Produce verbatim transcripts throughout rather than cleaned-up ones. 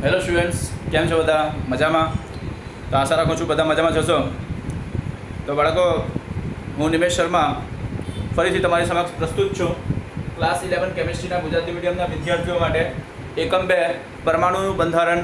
Hello students, કેમ છો બધા? મજામાં? તો આશા રાખું છું બધા મજામાં જશો. તો બાળકો, હું નિમેશ શર્મા ફરીથી તમારી સમક્ષ પ્રસ્તુત છું ક્લાસ ઇલેવન કેમિસ્ટ્રીના ગુજરાતી મીડિયમના વિદ્યાર્થીઓ માટે એકમ બે પરમાણુનું બંધારણ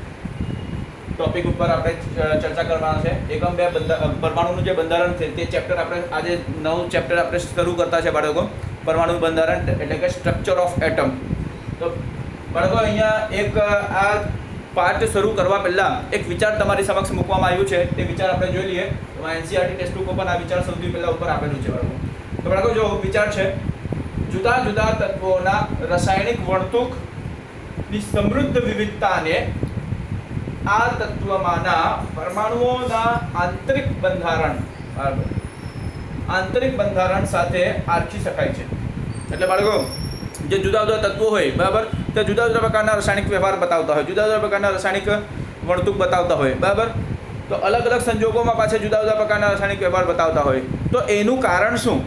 ટોપિક ઉપર આપણે ચર્ચા કરવાના છે. એકમ બે પરમાણુનું જે બંધારણ છે તે ચેપ્ટર આપણે આજે નવું ચેપ્ટર આપણે શરૂ કરતા છે બાળકો, પરમાણુ બંધારણ એટલે કે સ્ટ્રક્ચર ઓફ એટમ. તો બાળકો, અહીંયા એક આ પાર્ટ શરૂ કરવા પહેલાં એક વિચાર તમારી સમક્ષ મૂકવામાં આવ્યું છે. તે વિચાર આપણે જોઈ લઈએ. તો એનસીઈઆરટી ટેક્સ્ટ બુક પર આ વિચાર સૌથી પહેલાં ઉપર આપેલું છે બાળકો. તો બાળકો જો વિચાર છે, જુદા જુદા તત્વોના રાસાયણિક વર્તણૂકની સમૃદ્ધ વિવિધતાને આ તત્વમાંના પરમાણુઓના આંતરિક બંધારણ બરાબર આંતરિક બંધારણ સાથે આરખી શકાય છે. એટલે બાળકો, જે જુદા જુદા તત્વો હોય બરાબર, તે જુદા જુદા પ્રકારના રાસાયણિક વ્યવહાર બતાવતા હોય, જુદા જુદા પ્રકારના રાસાયણિક વર્તણૂક બતાવતા હોય બરાબર. તો અલગ અલગ સંજોગોમાં પાછા જુદા જુદા પ્રકારના રાસાયણિક વ્યવહાર બતાવતા હોય. તો એનું કારણ શું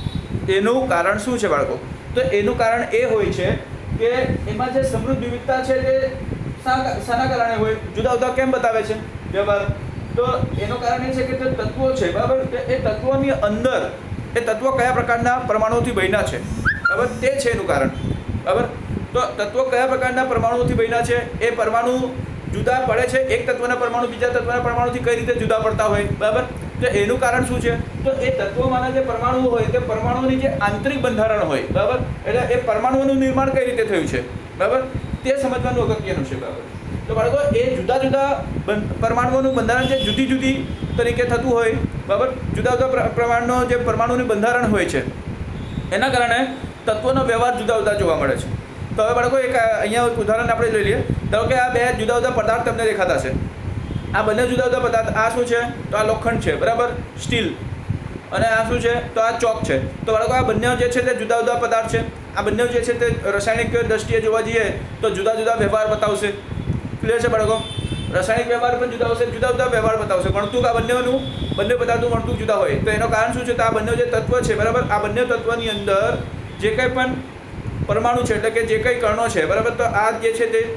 એનું કારણ શું છે બાળકો? તો એનું કારણ એ હોય છે કે એમાં જે સમૃદ્ધ વિવિધતા છે તે શાના કારણે હોય? જુદા જુદા કેમ બતાવે છે વ્યવહાર? તો એનું કારણ એ છે કે તે તત્વો છે બરાબર, કે એ તત્વોની અંદર એ તત્વો કયા પ્રકારના પરમાણુઓથી બન્યા છે બરાબર, તે છે એનું કારણ બરાબર. તો તત્વો કયા પ્રકારના પરમાણુઓથી બન્યા છે, એ પરમાણુ જુદા પડે છે, એક તત્વના પરમાણુ બીજા તત્વના પરમાણુથી કઈ રીતે જુદા પડતા હોય બરાબર. તો એનું કારણ શું છે? તો એ તત્વોમાંના જે પરમાણુઓ હોય તે પરમાણુઓની જે આંતરિક બંધારણ હોય બરાબર, એટલે એ પરમાણુઓનું નિર્માણ કઈ રીતે થયું છે બરાબર, તે સમજવાનું અગત્યનું છે બરાબર. તો બાળકો, એ જુદા જુદા પરમાણુઓનું બંધારણ જે જુદી જુદી તરીકે થતું હોય બરાબર, જુદા જુદા પ્રમાણનો જે પરમાણુનું બંધારણ હોય છે એના કારણે તત્વોનો વ્યવહાર જુદા જુદા જોવા મળે છે. તો હવે બાળકો, એક અહીંયા ઉદાહરણ આપણે જોઈ લઈએ. ધારો કે આ બે જુદા જુદા પદાર્થ તમને દેખાતા છે. આ બંને જુદા જુદા પદાર્થ, આ શું છે? તો આ લોખંડ છે બરાબર, સ્ટીલ. અને આ શું છે? તો આ ચોક છે. તો બાળકો, આ બંને જે છે તે જુદા જુદા પદાર્થ છે. આ બંને જે છે તે રાસાયણિક દ્રષ્ટિએ જોવા જઈએ તો જુદા જુદા વ્યવહાર બતાવશે. ક્લિયર છે બાળકો? રાસાયણિક વ્યવહાર પણ જુદા હશે, જુદા જુદા વ્યવહાર બતાવશે. વર્તણૂક આ બંનેનું બંને પદાર્થનું વર્તણૂક જુદા હોય. તો એનું કારણ શું છે? તો આ બંને જે તત્વ છે બરાબર, આ બંને તત્વની અંદર જે કંઈ પણ પરમાણુ છે એટલે કે જે કંઈ કણો છે બરાબર, તો આ જે છે તે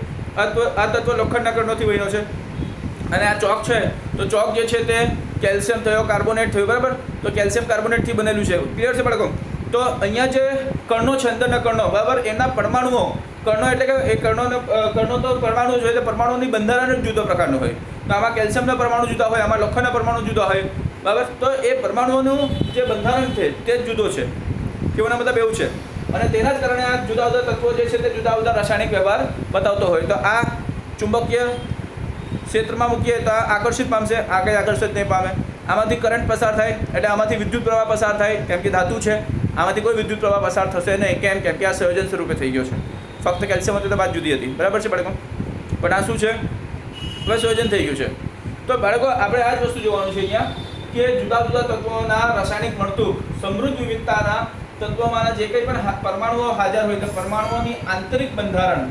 આ તત્વ લોખંડના કણોથી બન્યો છે. અને આ ચોક છે, તો ચોક જે છે તે કેલ્શિયમ થયો, કાર્બોનેટ થયું બરાબર. તો કેલ્શિયમ કાર્બોનેટથી બનેલું છે. ક્લિયર છે બાળકો? તો અહીંયા જે કણો છે, અંદરના કણો બરાબર, એના પરમાણુઓ, કણો એટલે કે એ કણોનો કણો તો પરમાણુ જ હોય, એટલે પરમાણુની બંધારણ જ જુદો પ્રકારનું હોય. તો આમાં કેલ્શિયમના પરમાણુ જુદા હોય, આમાં લોખંડના પરમાણુ જુદા હોય બરાબર. તો એ પરમાણુઓનું જે બંધારણ છે તે જ જુદો છે. કેવાનો મતલબ એવું છે. અને તેના જ કારણે આ જુદા જુદા તત્વો જે છે તે જુદા જુદા રાસાયણિક વ્યવહાર બતાવતો હોય. તો આ ચુંબકીય ક્ષેત્રમાં મૂકીએ તો આ આકર્ષિત પામશે, આ કંઈ આકર્ષિત નહીં પામે. આમાંથી કરંટ પસાર થાય એટલે આમાંથી વિદ્યુત પ્રવાહ પસાર થાય, કેમ કે ધાતુ છે. આમાંથી કોઈ વિદ્યુત પ્રવાહ પસાર થશે નહીં. કેમ? કેમ કે આ સંયોજન સ્વરૂપે થઈ ગયો છે. ફક્ત કેલ્શિયમ હતું તો વાત જુદી હતી બરાબર છે બાળકો, પણ આ શું છે? હવે સંયોજન થઈ ગયું છે. તો બાળકો, આપણે આ જ વસ્તુ જોવાનું છે અહીંયા કે જુદા જુદા તત્વોના રાસાયણિક વર્તણૂક, સમૃદ્ધ વિવિધતાના તત્વોમાંના જે કંઈ પણ પરમાણુઓ હાજર હોય તો પરમાણુઓની આંતરિક બંધારણ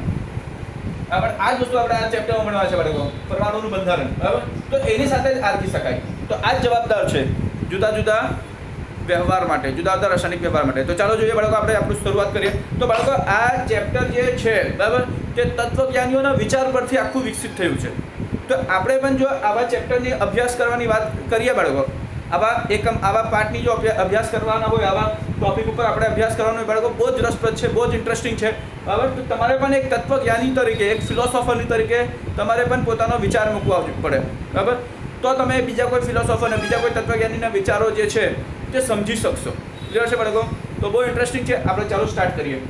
બરાબર, આ જ વસ્તુ આપણે આ ચેપ્ટરમાં ભણવા છે બાળકો, પરમાણુનું બંધારણ બરાબર. તો એની સાથે જ આરખી શકાય. તો આ જ જવાબદાર છે જુદા જુદા વ્યવહાર માટે, જુદા જુદા રાસાયણિક વ્યવહાર માટે. તો ચાલો જોઈએ બાળકો, આપણે આપણું શરૂઆત કરીએ. તો બાળકો, આ ચેપ્ટર જે છે બરાબર, તે તત્વજ્ઞાનીઓના વિચાર પરથી આખું વિકસિત થયું છે. તો આપણે પણ જો આવા ચેપ્ટરની અભ્યાસ કરવાની વાત કરીએ બાળકો, આવા એકમ આવા પાઠની જો અભ્યાસ કરવાના હોય, આવા ટોપિક ઉપર આપણે અભ્યાસ કરવાનો હોય બાળકો, બહુ જ રસપ્રદ છે, બહુ જ ઇન્ટરેસ્ટિંગ છે બરાબર. તો તમારે પણ એક તત્વજ્ઞાની તરીકે, એક ફિલોસોફરની તરીકે તમારે પણ પોતાનો વિચાર મૂકવા પડે બરાબર. તો તમે બીજા કોઈ ફિલોસોફર અને બીજા કોઈ તત્વજ્ઞાનીના વિચારો જે છે તે સમજી શકશો. ક્લિયર છે બાળકો? તો બહુ ઇન્ટરેસ્ટિંગ છે. આપણે ચાલો સ્ટાર્ટ કરીએ.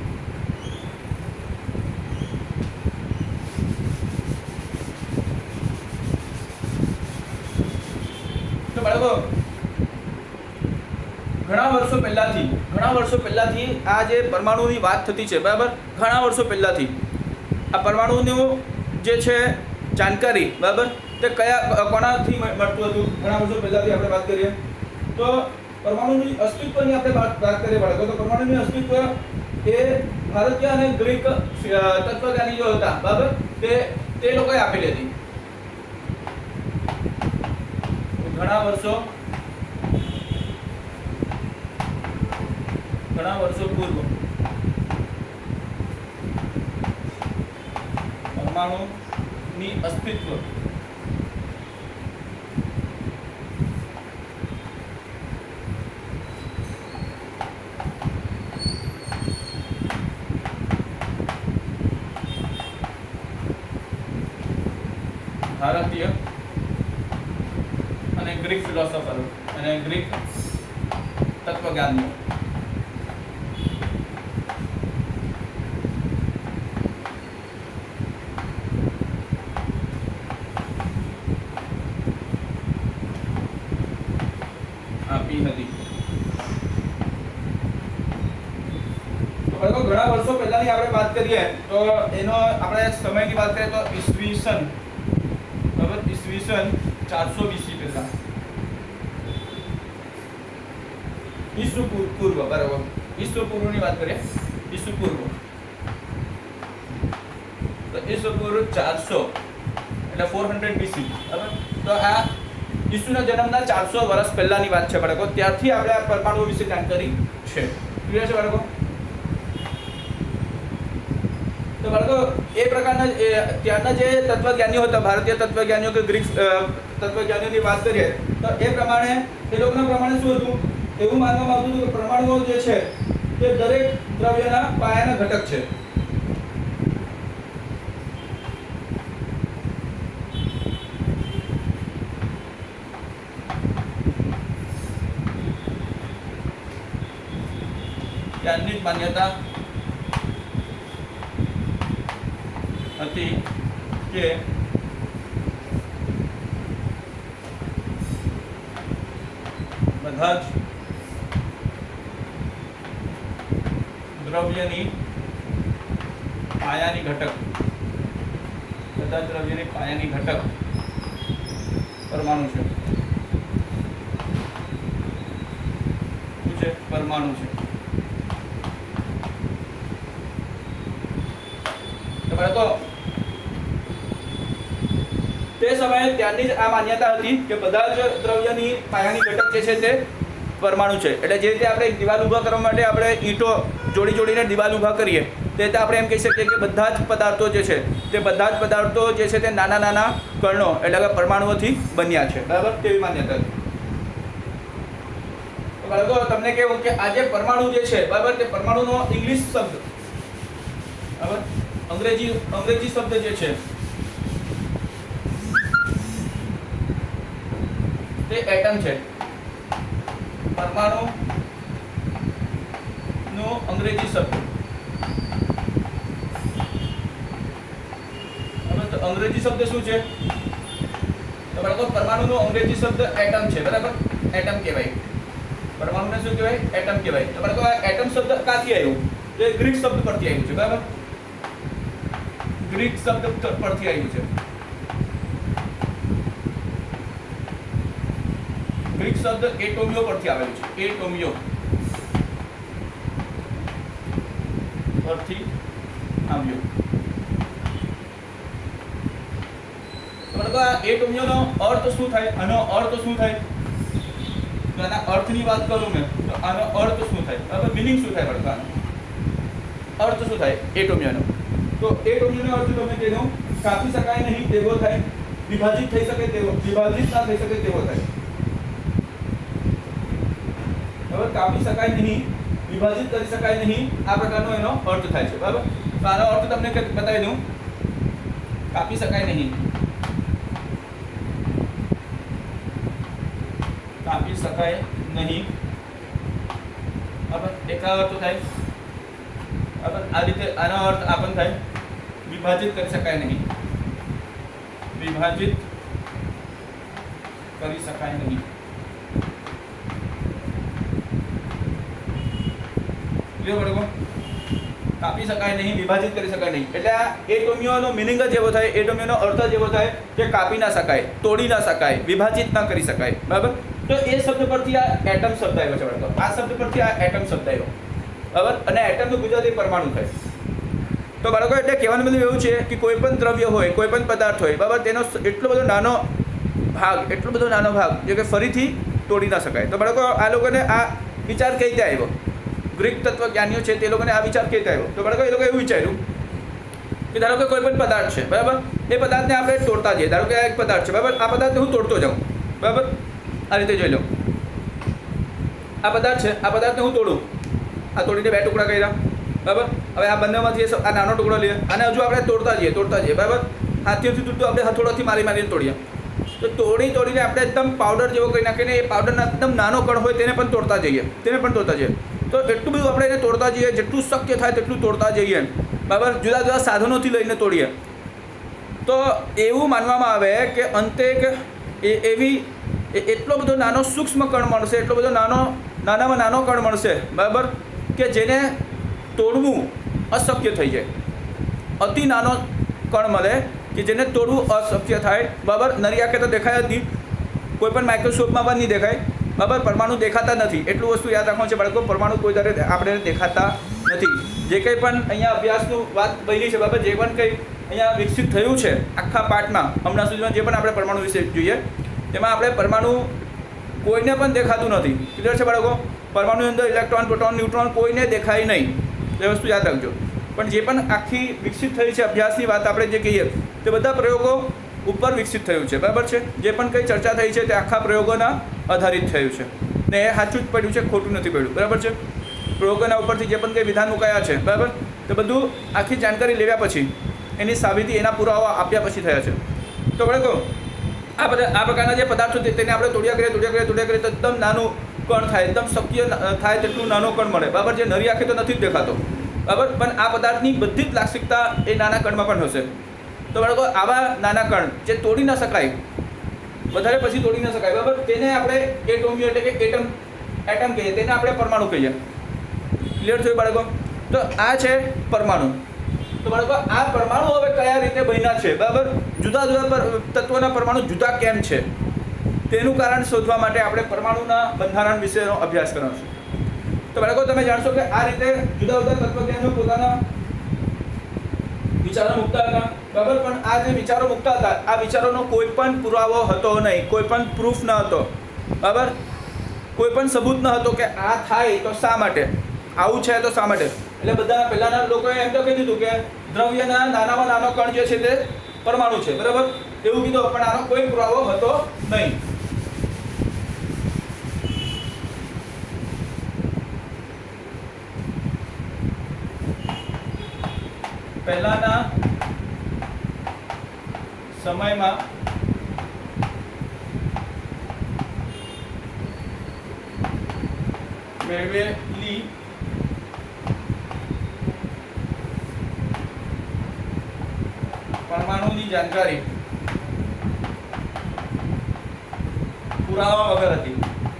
તો બાળકો, ઘણા વર્ષો પહેલાંથી ઘણા વર્ષો પહેલાંથી આ જે પરમાણુની વાત થતી છે બરાબર, ઘણા વર્ષો પહેલાંથી આ પરમાણુનું જે છે જાણકારી બરાબર, તે કયા કોનાથી મળતું હતું? ઘણા વર્ષો પહેલાંથી આપણે વાત કરીએ તો પરમાણુની અસ્તિત્વની આપણે વાત કરીએ બાળકો, તો પરમાણુની અસ્તિત્વ એ ભારતીય અને ગ્રીક તત્વજ્ઞાનીઓ હતા બરાબર, તે તે લોકોએ આપેલી હતી. ઘણા વર્ષો ઘણા વર્ષો પૂર્વ પરમાણુ અસ્તિત્વ. ભારતીય અને ગ્રીક ફિલોસોફરો અને ગ્રીક તત્વજ્ઞાનીઓ. આપી હતી. તો ઘણા વર્ષો પહેલાની આપણે વાત કરીએ તો એનો આપણે સમયની વાત કરીએ તો ઈસવીસન બરાબર ઈસવીસન ચારસો બીસી પહેલા ઈસુ પૂર્વ બરાબર ઈસુ પૂર્વની વાત કરીએ ઈસુ પૂર્વ તો ઈસુ પૂર્વ ચારસો એટલે ચારસો બીસી બરાબર. તો આ ઈસુના જન્મના ચારસો વર્ષ પહેલાની વાત છે બાળકો. ત્યારથી આપણે આ પરમાણુ વિશે જાણકારી છે. ક્લિયર છે બાળકો? તો બાળકો એ પ્રકારના ત્યારના જે તત્વજ્ઞાનીઓ હતા, ભારતીય તત્વજ્ઞાનીઓ કે ગ્રીક તત્વજ્ઞાનીઓની વાત કરીએ તો એ પ્રમાણે એ લોકોના પ્રમાણે શું હતું, એવું માનવામાં આવતું હતું કે પરમાણુઓ જે છે તે દરેક દ્રવ્યના પાયાના ઘટક છે. ત્યારની જ માન્યતા હતી કે બધા જ દ્રવ્યની પાયાની ઘટક બધા દ્રવ્યની પાયાની ઘટક પરમાણુ છે. શું છે? પરમાણુ છે. તો તે સમયે ત્યારની જ આ માન્યતા હતી કે બધા જ દ્રવ્યની પાયાની ઘટક જે છે તે પરમાણુ છે. એટલે જે રીતે આપણે દિવાલ ઊભા કરવા માટે આપણે ઈંટો જોડી જોડીને દિવાલ ઊભા કરીએ તે રીતે આપણે એમ કહી શકીએ કે બધા જ પદાર્થો જે છે તે બધા જ પદાર્થો જે છે તે નાના નાના કણો એટલે કે પરમાણુઓથી બન્યા છે. બરાબર? તેવી માન્યતા હતી. બાળકો તમને કહેવું કે આ જે પરમાણુ જે છે બરાબર તે પરમાણુનો ઇંગ્લિશ શબ્દ બરાબર અંગ્રેજી અંગ્રેજી શબ્દ જે છે તે એટમ છે. પરમાણુ નો અંગ્રેજી શબ્દ હવે તો અંગ્રેજી શબ્દ શું છે? તો બાળકો પરમાણુનો અંગ્રેજી શબ્દ એટમ છે. બરાબર? એટમ કહેવાય. પરમાણુને શું કહેવાય? એટમ કહેવાય. તો બાળકો આ એટમ શબ્દ ક્યાંથી આવ્યો? તે ગ્રીક શબ્દ પરથી આવ્યું છે. બરાબર? ગ્રીક શબ્દ પરથી આવ્યું છે. ગ્રીક શબ્દ એટોમિયો પરથી આવેલું છે. એટોમિયો પરથી આવ્યો. તો આ એટોમિયોનો અર્થ શું થાય? આનો અર્થ શું થાય? તો આના અર્થની વાત કરું મેં તો આનો અર્થ શું થાય? બરાબર? મિનિંગ શું થાય? બરાબર? અર્થ શું થાય એટોમિયોનો? તો એટોમિયોનો અર્થ તમને કહી દઉં, કાપી શકાય નહીં તેવો થાય, વિભાજિત થઈ શકે તેવો, વિભાજિત ના થઈ શકે તેવો થાય. બરાબર? કાપી શકાય નહીં, વિભાજિત કરી શકાય નહીં, આ પ્રકારનો એનો અર્થ થાય છે. બરાબર? તો આનો અર્થ તમને બતાવી દઉં. કાપી શકાય નહીં, કાપી શકાય નહીં. બરાબર? એક અર્થ થાય. બરાબર? આ રીતે આનો અર્થ આ પણ થાય, વિભાજિત કરી શકાય નહીં, વિભાજિત કરી શકાય નહીં. ક્લિયર પડે? કાપી શકાય નહીં, વિભાજિત કરી શકાય નહીં. એટલે આ એટોમિયોનો મિનિંગ જ એવો થાય, એટોમિયોનો અર્થ જ એવો થાય કે કાપી ના શકાય, તોડી ના શકાય, વિભાજિત ના કરી શકાય. બરાબર? તો એ શબ્દ પરથી આ એટમ શબ્દ આવ્યો છે. બરાબર? આ શબ્દ પરથી આ એટમ શબ્દ આવ્યો. બરાબર? અને એટમનું ગુજરાતી પરમાણુ થાય. તો બાળકો એટલે કહેવાનું બધું એવું છે કે કોઈ પણ દ્રવ્ય હોય, કોઈ પણ પદાર્થ હોય, બરાબર, તેનો એટલો બધો નાનો ભાગ, એટલો બધો નાનો ભાગ જે કે ફરીથી તોડી ના શકાય. તો બાળકો આ લોકોને આ વિચાર કઈ રીતે આવ્યો? ગ્રીક તત્વજ્ઞાનીઓ છે તે લોકોને આ વિચાર કઈ રીતે આવ્યો? તો બાળકો એ લોકો એવું વિચાર્યું કે ધારો કે કોઈ પણ પદાર્થ છે બરાબર, એ પદાર્થને આપણે તોડતા જઈએ. ધારો કે આ એક પદાર્થ છે બરાબર, આ પદાર્થને હું તોડતો જાઉં બરાબર, આ રીતે જોઈ લો. આ પદાર્થ છે, આ પદાર્થને હું તોડું, આ તોડીને બે ટુકડા કર્યા બરાબર. હવે આ બંનેમાંથી આ નાનો ટુકડો લઈએ, અને હજુ આપણે તોડતા જઈએ તોડતા જઈએ બરાબર. હાથીઓથી તૂટતું આપણે હથોડાથી મારી મારીને તોડીએ. તો તોડી તોડીને આપણે એકદમ પાવડર જેવો કરી નાખીને એ પાવડરના એકદમ નાનો કણ હોય તેને પણ તોડતા જઈએ તેને પણ તોડતા જઈએ. તો એટલું બધું આપણે એને તોડતા જઈએ, જેટલું શક્ય થાય તેટલું તોડતા જઈએ બરાબર. જુદા જુદા સાધનોથી લઈને તોડીએ. તો એવું માનવામાં આવે કે અંતે એક એવી એટલો બધો નાનો સૂક્ષ્મ કણ મળશે, એટલો બધો નાનો નાનામાં નાનો કણ મળશે બરાબર, કે જેને તોડવું અશક્ય થઈ જાય. અતિ નાનો કણ મળે કે જેને તોડવું અશક્ય થાય બરાબર. નરી આંખે તો દેખાય જ નહીં, કોઈ પણ માઇક્રોસ્કોપમાં પણ નહીં દેખાય બરાબર. પરમાણુ દેખાતા નથી, એટલું વસ્તુ યાદ રાખવાનું છે બાળકો. પરમાણુ કોઈ ધારે આપણે દેખાતા નથી. જે કંઈ પણ અહીંયા અભ્યાસનું વાત બની છે બરાબર, જે પણ કંઈ અહીંયા વિકસિત થયું છે આખા પાઠમાં હમણાં સુધીમાં, જે પણ આપણે પરમાણુ વિશે જોઈએ તેમાં આપણે પરમાણુ કોઈને પણ દેખાતું નથી. ક્લિયર છે બાળકો? પરમાણુની અંદર ઇલેક્ટ્રોન, પ્રોટોન, ન્યુટ્રોન કોઈને દેખાય નહીં, એ વસ્તુ યાદ રાખજો. પણ જે પણ આખી વિકસિત થઈ છે અભ્યાસની વાત આપણે જે કહીએ તે બધા પ્રયોગો ઉપર વિકસિત થયું છે બરાબર છે. જે પણ કંઈ ચર્ચા થઈ છે તે આખા પ્રયોગોના આધારિત થયું છે, ને એ સાચું જ પડ્યું છે, ખોટું નથી પડ્યું બરાબર છે. પ્રયોગોના ઉપરથી જે પણ કંઈ વિધાન મુકાયા છે બરાબર, તે બધું આખી જાણકારી લેવ્યા પછી એની સાબિતી, એના પુરાવા આપ્યા પછી થયા છે. તો બાળકો આ બધા આ પ્રકારના જે પદાર્થો છે તેને આપણે તોડ્યા કરીએ તોડ્યા કરીએ તોડ્યા કરીએ તો એકદમ નાનું કણ થાય, એકદમ શક્ય થાય તેટલું નાનો કણ મળે બરાબર. જે નરી આંખે તો નથી જ દેખાતો બરાબર, પણ આ પદાર્થની બધી જ લાક્ષણિકતા એ નાના કણમાં પણ હશે. તો બાળકો આવા નાના કણ જે તોડી ન શકાય, વધારે પછી તોડી ન શકાય બરાબર, તેને આપણે એટોમિયો એટલે કે એટમ એટમ કહીએ, તેને આપણે પરમાણુ કહીએ. ક્લિયર થયું બાળકો? તો આ છે પરમાણુ. તો બાળકો આ પરમાણુ હવે કયા રીતે બન્યા છે બરાબર, જુદા જુદા તત્વોના પરમાણુ જુદા કેમ છે તેનું કારણ શોધવા માટે આપણે પરમાણુના બંધારણ વિશેનો અભ્યાસ કરવાનો છે. તો બાળકો તમે જાણશો કે આ રીતે જુદા જુદા તત્વજ્ઞાનીઓ પોતાના વિચારો મૂકતા હતા બરાબર, પણ આ જે વિચારો મૂકતા હતા આ વિચારોનો કોઈ પણ પુરાવો હતો નહીં, કોઈ પણ પ્રૂફ ન હતો બરાબર, કોઈ પણ સબૂત ન હતો કે આ થાય તો શા માટે, આવું છે તો શા માટે. એટલે બધા પહેલાંના લોકોએ એમ તો કહી દીધું કે દ્રવ્યના નાનામાં નાનો કણ જે છે તે પરમાણુ છે બરાબર, એવું કીધું, પણ આનો કોઈ પુરાવો હતો નહીં. પહેલાના સમયમાં મેળવેલી પરમાણુની જાણકારી પુરાવા વગર હતી.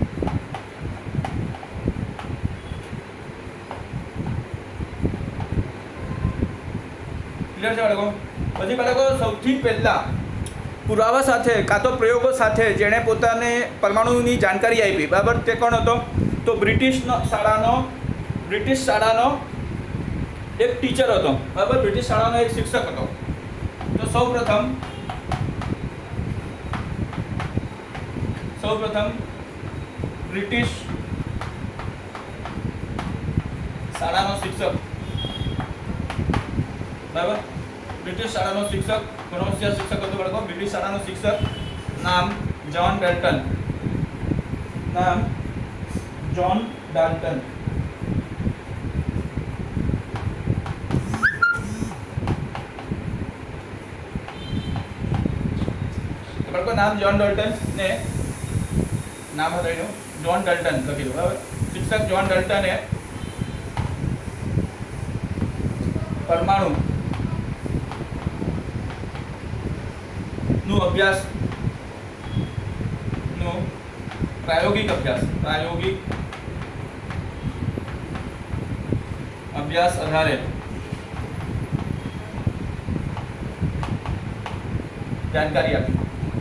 ક્લિયર છે બાળકો? પછી બાળકો સૌથી પહેલા પુરાવા સાથે કાં તો પ્રયોગો સાથે જેણે પોતાને પરમાણુની જાણકારી આપી બરાબર, તે કોણ હતો? તો બ્રિટિશ શાળાનો બ્રિટિશ શાળાનો એક ટીચર હતો બરાબર, બ્રિટિશ શાળાનો એક શિક્ષક હતો. તો સૌ પ્રથમ સૌ પ્રથમ બ્રિટિશ શાળાનો શિક્ષક બરાબર, બ્રિટિશ શાળાનો શિક્ષક, ઘણો હોશિયાર શિક્ષક હતો બાળકો. બ્રિટિશ શાળાનો શિક્ષક નામ જ્હોન ડાલ્ટન, નામ જ્હોન ડાલ્ટન. બાળકો નામ જ્હોન ડાલ્ટન ને નામ હતું એનું જ્હોન ડાલ્ટન લખી દો બરાબર. શિક્ષક જ્હોન ડાલ્ટને પરમાણુ નું અભ્યાસ નું પ્રાયોગિક અભ્યાસ પ્રાયોગિક અભ્યાસ આધારે જાણકારી આપી.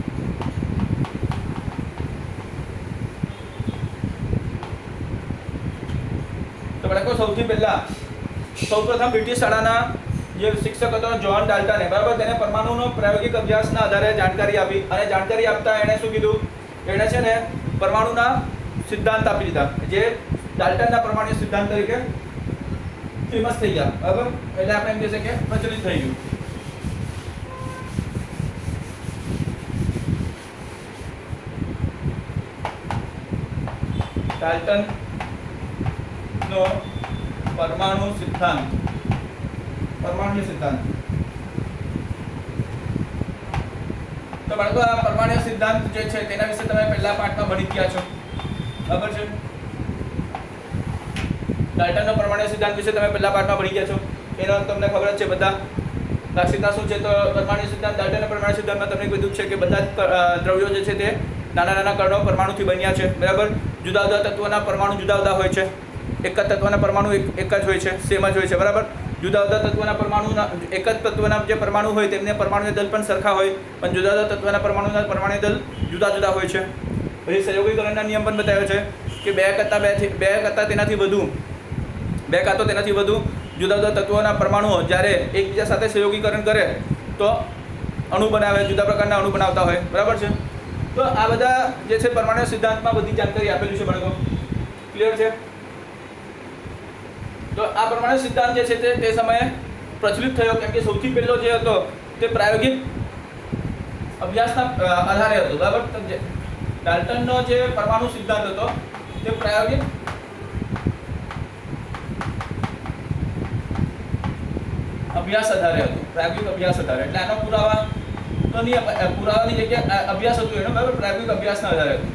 તો બાળકો સૌથી પહેલા સૌપ્રથમ બ્રિટિશ શાળાના જે શિક્ષક હતો જ્હોન ડાલ્ટને બરાબર, તેને પરમાણુનો પ્રાયોગિક અભ્યાસના આધારે જાણકારી આપી. અને જાણકારી આપતા એણે શું કીધું? એણે છે ને પરમાણુના સિદ્ધાંત આપી દીધા, જે ડાલ્ટનના પરમાણુ સિદ્ધાંત તરીકે ફેમસ થઈ ગયા બરાબર, એટલે આપણે એમ કહી શકીએ પ્રચલિત થઈ ગયું. ડાલ્ટનનો પરમાણુ સિદ્ધાંત પરમાણુ સિદ્ધાંત તો બાળકો આ પરમાણુ સિદ્ધાંત જે છે તેના વિશે તમે પહેલા પાઠમાં ભણી ગયા છો, બરાબર છે? ડાલ્ટનનો પરમાણુ સિદ્ધાંત વિશે તમે પહેલા પાઠમાં ભણી ગયા છો, એનો તમને ખબર જ છે બધા. લાક્ષણિકતા શું છે? તો પરમાણુ સિદ્ધાંત ડાલ્ટનના પરમાણુ સિદ્ધાંતમાં તમને કીધું છે કે બધા દ્રવ્યો જે છે તે નાના નાના કણો પરમાણુથી બન્યા છે, બરાબર? જુદા જુદા તત્વોના પરમાણુ જુદા જુદા હોય છે, એક જ તત્વના પરમાણુ એક એક જ હોય છે, સેમ જ હોય છે, બરાબર? જુદા જુદા તત્વના પરમાણુના એક જ તત્વના જે પરમાણુ હોય તેમને પરમાણુ દળ પણ સરખા હોય, પણ જુદા જુદા તત્વના પરમાણુના પરમાણુ દળ જુદા જુદા હોય છે. પછી સંયોગીકરણના નિયમ પણ બતાવ્યો છે કે બે કરતાં બે બે કરતાં તેનાથી વધુ બે કાં તો તેનાથી વધુ જુદા જુદા તત્વોના પરમાણુઓ જ્યારે એકબીજા સાથે સંયોગીકરણ કરે તો અણુ બનાવે, જુદા પ્રકારના અણુ બનાવતા હોય, બરાબર છે? તો આ બધા જે છે પરમાણુ સિદ્ધાંતમાં બધી જાણકારી આપેલી છે બાળકો, ક્લિયર છે? તો આ પરમાણુ સિદ્ધાંત જે છે તે તે સમયે પ્રચલિત થયો કેમ કે સૌથી પહેલો જે હતો તે પ્રાયોગિક અભ્યાસના આધારે હતો, બરાબર? ડાલ્ટનનો જે પરમાણુ સિદ્ધાંત હતો તે પ્રાયોગિક અભ્યાસ આધારે હતો, પ્રાયોગિક અભ્યાસ આધારે. એટલે આનો પુરાવા તો નહીં, પુરાવાની જગ્યાએ અભ્યાસ હતો એનો, બરાબર? પ્રાયોગિક અભ્યાસના આધારે હતો.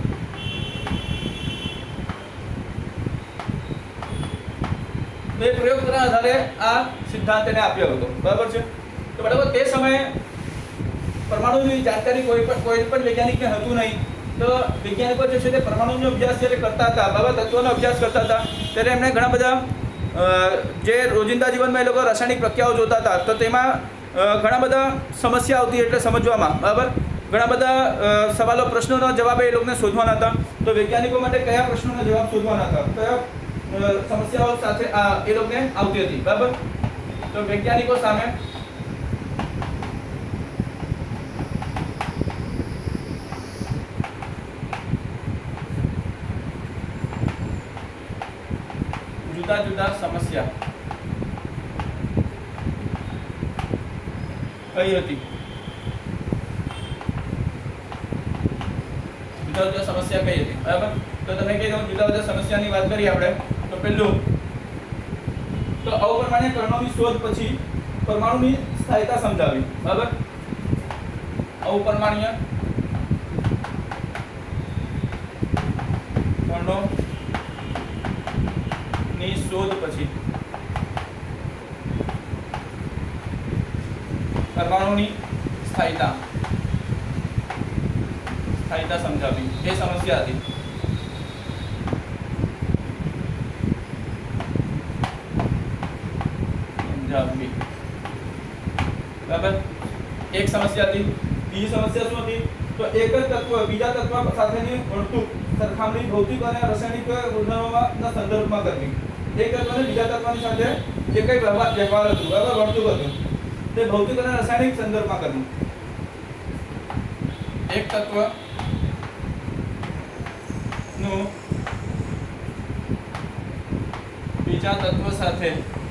તો એ પ્રયોગ કરવા આધારે આ સિદ્ધાંત એને આપ્યો હતો, બરાબર છે? તો બરાબર તે સમયે પરમાણુની જાણકારી કોઈ પણ કોઈ પણ વૈજ્ઞાનિકને હતું નહીં. તો વૈજ્ઞાનિકો જે છે તે પરમાણુનો અભ્યાસ જ્યારે કરતા હતા, બરાબર, તત્વોનો અભ્યાસ કરતા હતા, ત્યારે એમણે ઘણા બધા જે રોજિંદા જીવનમાં એ લોકો રાસાયણિક પ્રક્રિયાઓ જોતા હતા તો તેમાં ઘણા બધા સમસ્યા આવતી એટલે સમજવામાં, બરાબર? ઘણા બધા સવાલો પ્રશ્નોનો જવાબ એ લોકોને શોધવાના હતા. તો વૈજ્ઞાનિકો માટે કયા પ્રશ્નોનો જવાબ શોધવાના હતા, કયા સમસ્યાઓ સાથે આ એ લોકોને આવતી હતી, બરાબર? તો વૈજ્ઞાનિકો સામે જુદા જુદા સમસ્યા કઈ હતી? જુદા જુદા સમસ્યા કઈ હતી, બરાબર? તો તમે કહી દો જુદા જુદા સમસ્યાની વાત કરીએ આપણે. તો પહેલું તો અપરમાણ્ય કણોની શોધ પછી પરમાણુની સ્થાયીતા સમજાવી, બરાબર? અપરમાણ્ય કણો ની શોધ પછી પરમાણુની સ્થાયીતા સ્થાયીતા સમજાવી, એ સમસ્યા હતી. સમજાવવી, બરાબર? એક સમસ્યા હતી. બીજી સમસ્યા શું હતી? તો એક જ તત્વ બીજા તત્વ સાથેની વર્તુળ સરખામણી ભૌતિક અને રાસાયણિક ગુણધર્મોના સંદર્ભમાં કરવી. એક તત્વને બીજા તત્વની સાથે જે કંઈ વ્યવહાર વ્યવહાર હતું, બરાબર, વર્તુળ હતું, તે ભૌતિક અને રાસાયણિક સંદર્ભમાં કરવું. એક તત્વ નું બીજા તત્વ સાથે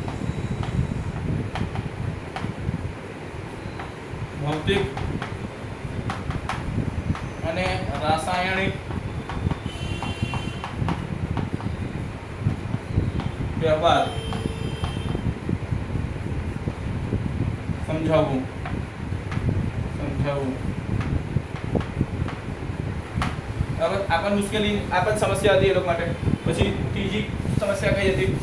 ભૌતિક અને રાસાયણિક વ્યવહાર સમજાવવું સમજાવવું બરાબર? આ પણ મુશ્કેલી, આ પણ સમસ્યા હતી એ લોકો માટે. પછી ત્રીજી સમસ્યા કઈ હતી?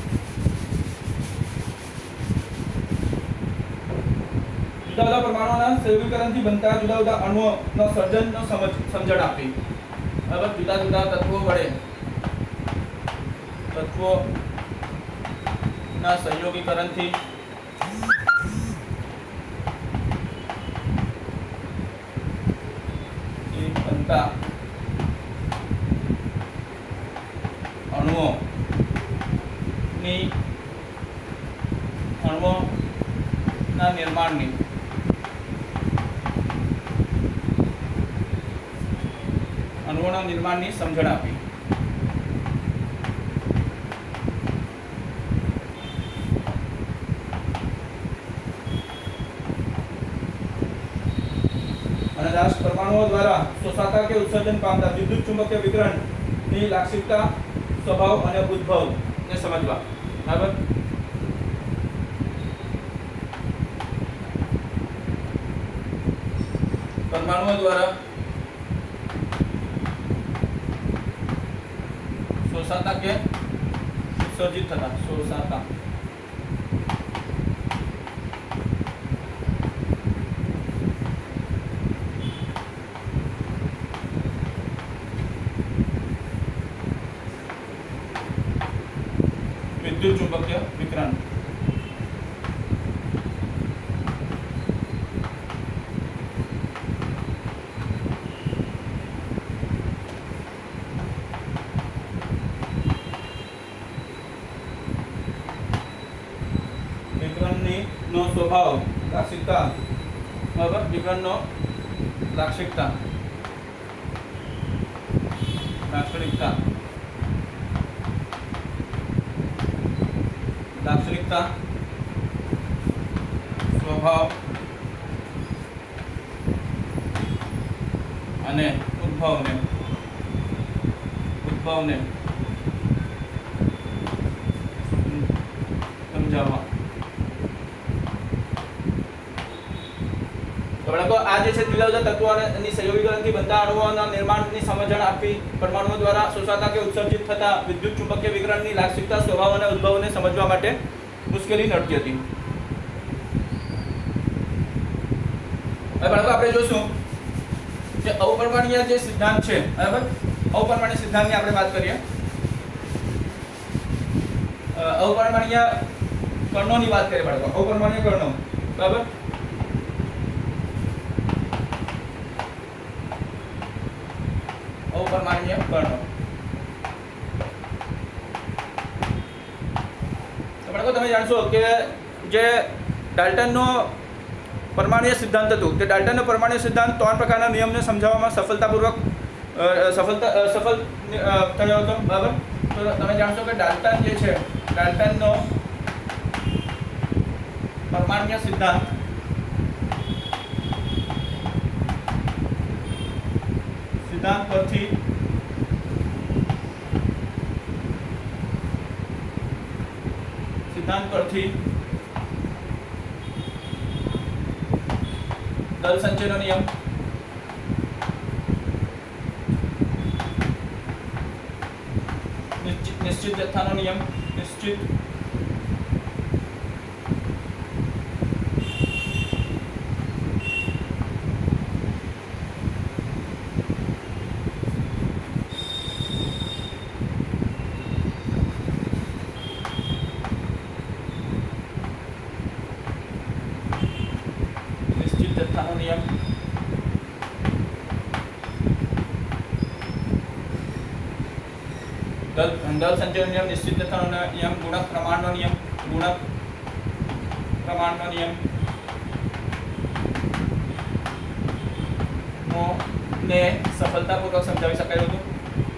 જુદા જુદા પરમાણુઓના સંયોગીકરણથી બનતા જુદા જુદા અણુઓનો સર્જનનો સમજ સમજણ આપી, બરાબર? જુદા જુદા તત્વો વડે તત્વો ના સંયોગીકરણથી બનતા અણુઓની અણુઓના નિર્માણની અણુઓના નિર્માણની સમજણ આપી. અને રાષ્ટ્ર પરમાણુઓ દ્વારા શોષાતા કે ઉત્સર્જન પામતા વિદ્યુત ચુંબકીય વિકિરણની લાક્ષણિકતા સ્વભાવ અને ઉદ્ભવ ને સમજવા. બરાબર. પરમાણુઓ દ્વારા શોષાતા કે ઉત્સર્જિત થતા શોષાતા વિદ્યુત ચુંબકીય વિકિરણ. વિકિરણની નો સ્વભાવ લાક્ષણિકતા. બરાબર. વિકિરણનો લાક્ષણિકતા લાક્ષણિકતા લાક્ષણિકતા સ્વભાવ અને ઉદ્ભવને ઉદ્ભવને સમજાવવા. તો બાળકો આ જે છે જુદા જુદા તત્વો અને સંયોગીકરણથી બનતા અણુઓના નિર્માણની સમજણ આપી, પરમાણુઓ દ્વારા શોષાતા કે ઉત્સર્જિત થતા વિદ્યુત ચુંબકીય વિકિરણની લાક્ષણિકતા સ્વભાવ અને ઉદ્ભવને સમજવા માટે મુશ્કેલી નડતી હતી. હવે બાળકો આપણે જોશું કે અપરિમાણીય જે સિદ્ધાંત છે. બરાબર. અપરિમાણીય સિદ્ધાંતની આપણે વાત કરીએ. અપરિમાણીય કણોની વાત કરીએ બાળકો. અપરિમાણીય કણો. બરાબર. અપરિમાણીય કણો. તો બાળકો તમે જાણશો કે જે ડાલ્ટનનો પરમાણુય સિદ્ધાંત હતું તે ડાલ્ટનનો પરમાણુય સિદ્ધાંત ત્રણ પ્રકારના નિયમને સમજાવવામાં સફળતાપૂર્વક સફળતા સફળ થયો હતો. બરાબર. તો તમે જાણશો કે ડાલ્ટન જે છે ડાલ્ટનનો પરમાણુય સિદ્ધાંત સિદ્ધાંત પરથી સિદ્ધાંત પરથી દળ સંચયનો નિયમ, નિશ્ચિત નિશ્ચિત જથ્થાનો નિયમ, નિશ્ચિત જથ્થાનો નિયમ, દળ દળ સંચયનો નિયમ, નિશ્ચિત જથ્થાનો નિયમ, ગુણક પ્રમાણનો નિયમ, ગુણક પ્રમાણનો નિયમ નો ને સફળતાપૂર્વક સમજાવી શકાયું હતું.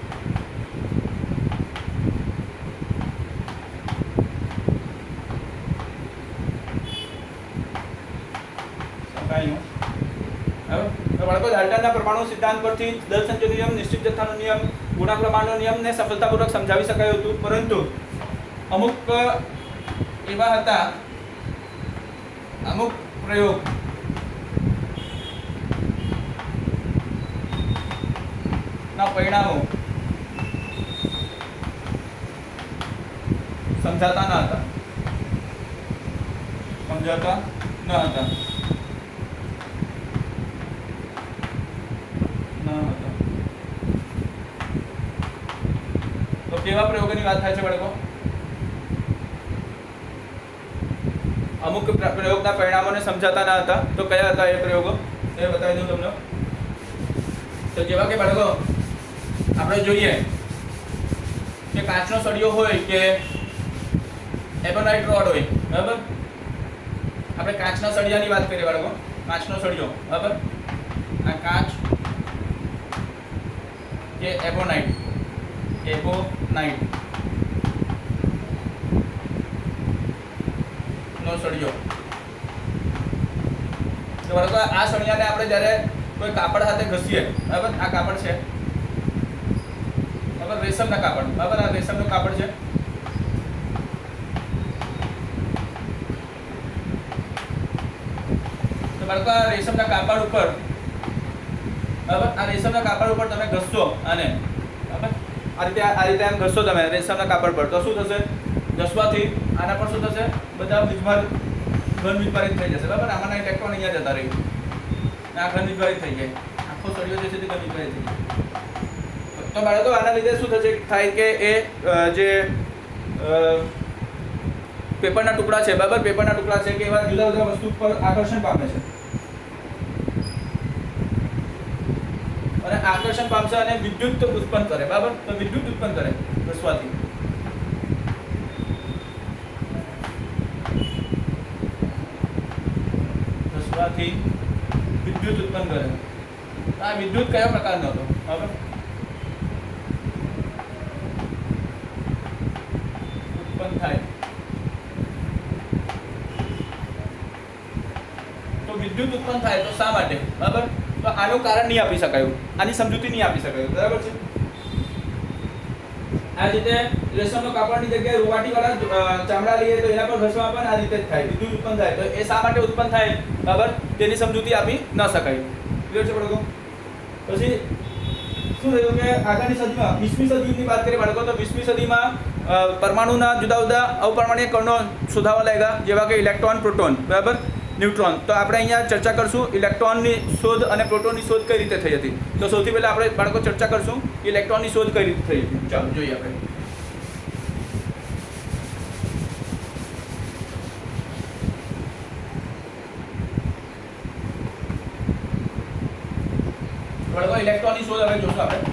તો બાળકો ડાલ્ટનના પરમાણુ સિદ્ધાંત પરથી દળ સંચયનો નિયમ, નિશ્ચિત જથ્થાનો નિયમ, ગુણક પ્રમાણનો નિયમને સફળતાપૂર્વક સમજાવી શકાયું હતું. પરંતુ અમુક એવા હતા અમુક પ્રયોગ ના પરિણામો સમજાતા ન હતા સમજાતા ન હતા તો કેવા પ્રયોગોની વાત થાય છે બાળકો? અમુક પ્રયોગના પરિણામોને સમજાતા ન હતા. તો કયા હતા એ પ્રયોગો એ બતાવી દઉં તમને. તો જેવા કે બાળકો આપણે જોઈએ કે કાચનો સળિયો હોય કે એબોનાઇટ રોડ હોય. બરાબર. આપણે કાચના સળિયાની વાત કરીએ બાળકો. કાચનો સળિયો. બરાબર. આ કાચ કે એબોનાઇટ એબોનાઇટ નો સળિયો. તો બાળકો આ સળિયાને આપણે જ્યારે કોઈ કાપડ સાથે ઘસીએ, બરાબર, આ કાપડ છે, બરાબર, બરાબર, રેશમના કાપડ, બરાબર, આ રેશમનું કાપડ છે. તો બાળકો આ રેશમના કાપડ ઉપર, બરાબર, આ રેશમના કાપડ ઉપર તમે ઘસશો આને, બરાબર, આ રીતે આ રીતે એમ ઘસશો તમે રેશમના કાપડ પર, તો શું થશે? ઘસવાથી આના પર શું થશે? બધા વીજભાર ઘન વીજભારિત થઈ જશે, બરાબર. આમાંના ઇલેક્ટ્રોન અહીંયા જતા રહ્યું, આ ઘન વીજભારિત થઈ જાય, આખો સળિયો જે છે તે ઘન વીજભારિત થઈ જાય. તો બાળકો આના લીધે શું થશે થાય કે એ જે પેપરના ટુકડા છે, બરાબર, પેપરના ટુકડા છે કે એવા જુદા જુદા વસ્તુ પર આકર્ષણ પામે છે અને આકર્ષણ પામશે અને વિદ્યુત ઉત્પન્ન કરે, બરાબર. તો વિદ્યુત ઉત્પન્ન કરે ઘસવાથી. ઘસવાથી વિદ્યુત ઉત્પન્ન કરે. આ વિદ્યુત કયા પ્રકારનો હતો? બરાબર, ઉત્પન્ન થાય તો વિદ્યુત ઉત્પન્ન થાય તો શા માટે? બરાબર, તો આનું કારણ નહીં આપી શકાયું, આની સમજૂતી નહીં આપી શકાયું, બરાબર છે. આ રીતે રેશમનો કાપડની જગ્યાએ રૂવાટીવાળા ચામડા લઈએ તો એના પર ઘસવામાં પણ આ રીતે જ થાય, વિદ્યુત ઉત્પન્ન થાય. તો એ શા માટે ઉત્પન્ન થાય, બરાબર, તેની સમજૂતી આપી ન શકાય. ક્લિયર છે બાળકો? પછી શું થયું કે આગળની સદીમાં વીસમી સદીની વાત કરીએ બાળકો, તો વીસમી સદીમાં પરમાણુના જુદા જુદા અપરમાણ્વીય કણો શોધાવા લાગ્યા, જેવા કે ઇલેક્ટ્રોન, પ્રોટોન, બરાબર, ન્યુટ્રોન. તો આપણે અહીંયા ચર્ચા કરશું ઇલેક્ટ્રોનની શોધ અને પ્રોટોનની શોધ કઈ રીતે થઈ હતી. તો સૌથી પહેલાં આપણે બાળકો ચર્ચા કરશું ઇલેક્ટ્રોનની શોધ કઈ રીતે થઈ હતી. ચાલો જોઈએ આપણે. બાળકો ઇલેક્ટ્રોનની શોધ હવે જોશું આપણે.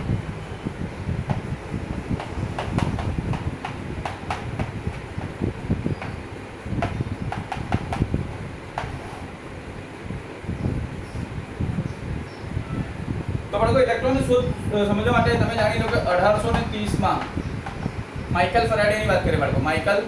બાળકો ઇલેક્ટ્રોનની શોધ સમજવા માટે તમે જાણી લો કે અઢારસો ને ત્રીસ માં માઇકલ ફેરાડેની વાત કરીએ બાળકો. માઇકલ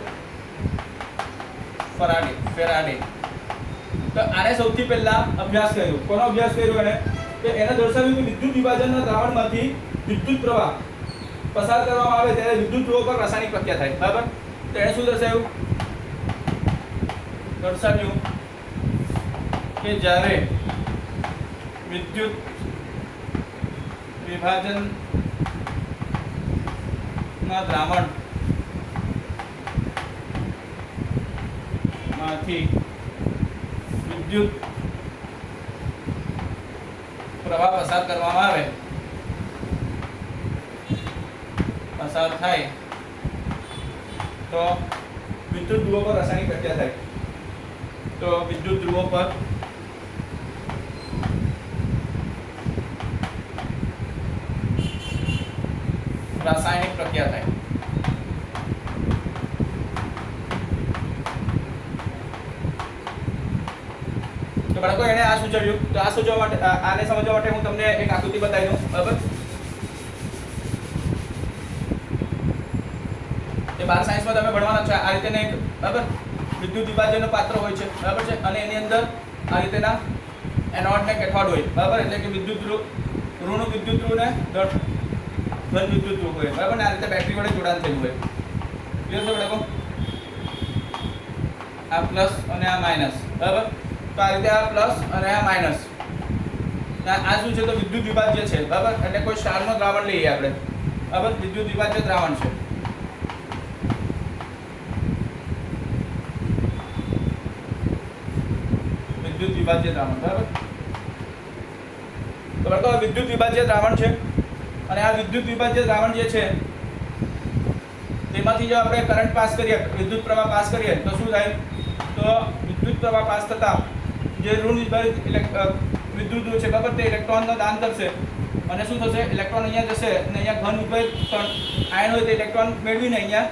ફેરાડે ફેરાડે તો આને સૌથી પહેલા અભ્યાસ કર્યો. કોનો અભ્યાસ કર્યો એને? કે એને દર્શાવ્યું કે વિદ્યુત વિભાજનના દ્રાવણમાંથી વિદ્યુત પ્રવાહ પસાર કરવામાં આવે ત્યારે વિદ્યુત ધ્રુવો પર રાસાયણિક પ્રક્રિયા થાય, બરાબર. તો એને શું દર્શાવ્યું? દર્શાવ્યું કે જ્યારે વિદ્યુત વિભાજન ના દ્રાવણ માંથી વિદ્યુત પ્રવાહ પસાર કરવામાં આવે પસાર થાય તો વિદ્યુત ધ્રુવો પર રાસાયણિક પ્રક્રિયા થાય. તો વિદ્યુત ધ્રુવો પર રાસાયણિક પ્રક્રિયા થાય. તો બાળકો એને આ સૂચવ્યું. તો આ સૂચવવા માટે આને સમજવા માટે હું તમને એક આકૃતિ બતાવી દઉં, બરાબર. એ બાર સાયન્સમાં તમે ભણવાના છો. આ રીતેને એક, બરાબર, વિદ્યુત વિભાજનનો પાત્ર હોય છે, બરાબર છે, અને એની અંદર આ રીતેના એનોડ ને કેથોડ હોય, બરાબર. એટલે કે વિદ્યુત ધ્રુવ, ઋણ વિદ્યુત ધ્રુવ ને ધન વિદ્યુત ધ્રુવ હોય, બરાબર. ને આ રીતે બેટરી વડે જોડાણ થયેલું હોય. ક્લિયર છે બાળકો? આ પ્લસ અને આ માઇનસ, બરાબર. તો આ રીતે આ પ્લસ અને આ માઇનસ, આ શું છે? તો વિદ્યુત વિભાજ્ય છે, બરાબર. એટલે કોઈ ક્ષારનો દ્રાવણ લઈએ આપણે, બરાબર. વિદ્યુત વિભાજ્ય દ્રાવણ છે. વિદ્યુત વિભાજ્ય દ્રાવણ, બરાબર. તો બાળકો વિદ્યુત વિભાજ્ય દ્રાવણ છે અને આ વિદ્યુત વિભાજ્ય દ્રાવણ જે છે તેમાંથી જો આપણે કરંટ પાસ કરીએ, વિદ્યુત પ્રવાહ પાસ કરીએ તો શું થાય? તો વિદ્યુત પ્રવાહ પાસ થતા જે ઋણ વિભાજિત વિદ્યુત ધ્રુવ છે, બરાબર, તે ઇલેક્ટ્રોનનું દાન કરશે અને શું થશે? ઇલેક્ટ્રોન અહીંયા જશે અને અહીંયા ઘન વિભાજિત આયન હોય તે ઇલેક્ટ્રોન મેળવીને અહીંયા,